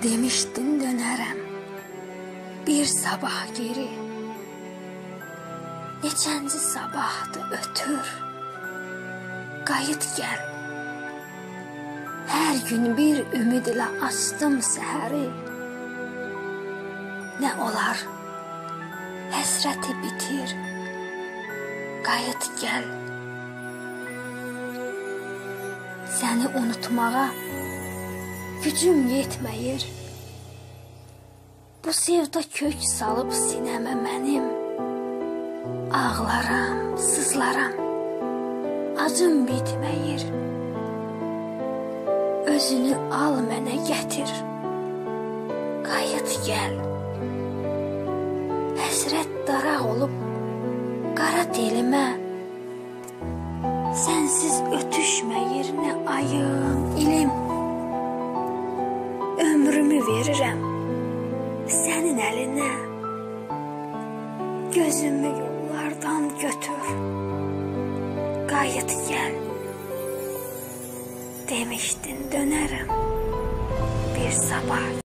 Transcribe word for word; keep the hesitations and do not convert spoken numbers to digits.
Demiştin dönerəm bir sabah geri. Neçənci sabahdı ötür, qayıt gəl. Hər gün bir ümid ilə açdım səhəri. Nə olar, həsrəti bitir, qayıt gəl. Səni unutmağa gücüm yetməyir. Bu sevda kök salıb sinəmə mənim. Ağlaram, sızlaram, acım bitməyir. Özünü al mənə gətir, qayıt gəl. Həsrət daraq olub qara telimə. Sənsiz ötüşməyir nə ayım, ilim. Ömrümü verirəm sənin əlinə. Gözümü yollardan götür, qayıt gəl. Demişdin dönərəm bir sabah.